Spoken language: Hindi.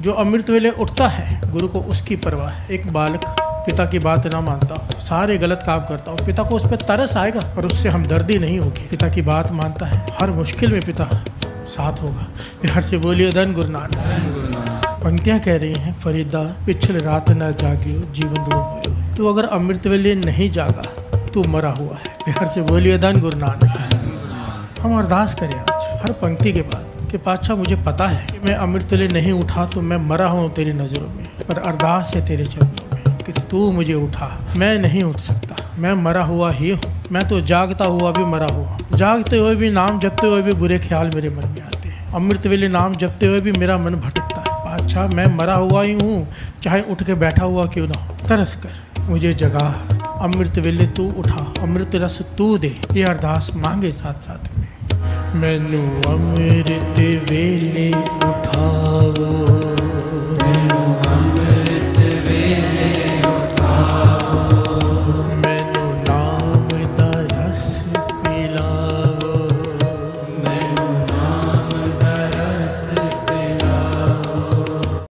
जो अमृत वेले उठता है गुरु को उसकी परवाह है। एक बालक पिता की बात ना मानता हो, सारे गलत काम करता हो, पिता को उस पर तरस आएगा और उससे हमदर्दी नहीं होगी। पिता की बात मानता है, हर मुश्किल में पिता साथ होगा। प्यार से बोलिए धन गुरु नानक। पंक्तियाँ कह रही हैं, फरीदा पिछले रात न जागियो जीवन दुड़ो मोयो। तू अगर अमृत वेले नहीं जागा तू मरा हुआ है। प्यार से बोलिए धन गुरु नानक। हम अरदास करें आज हर पंक्ति के बाद कि पातशाह मुझे पता है कि मैं अमृत वेले नहीं उठा तो मैं मरा हूँ तेरी नज़रों में, पर अरदास है तेरे चरणों में कि तू मुझे उठा। मैं नहीं उठ सकता, मैं मरा हुआ ही हूँ। मैं तो जागता हुआ भी मरा हुआ, जागते हुए भी नाम जपते हुए भी बुरे ख्याल मेरे मन में आते हैं। अमृत वेले नाम जपते हुए भी मेरा मन भटकता है। पातशाह मैं मरा हुआ ही हूँ, चाहे उठ के बैठा हुआ क्यों ना हो। तरस कर मुझे जगा, अमृत वेले तू उठा, अमृत रस तू दे। ये अरदास मांगे साथ साथ में। मैनू अमृत वेले उठाओ।